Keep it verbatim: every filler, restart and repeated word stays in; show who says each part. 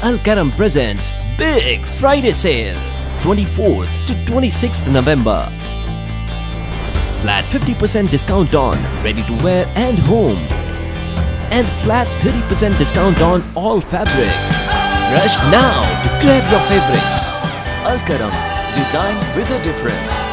Speaker 1: Alkaram presents Big Friday Sale twenty-fourth to twenty-sixth November. Flat fifty percent discount on ready to wear and home. And flat thirty percent discount on all fabrics. Rush now to grab your favorites.
Speaker 2: Alkaram, design with a difference.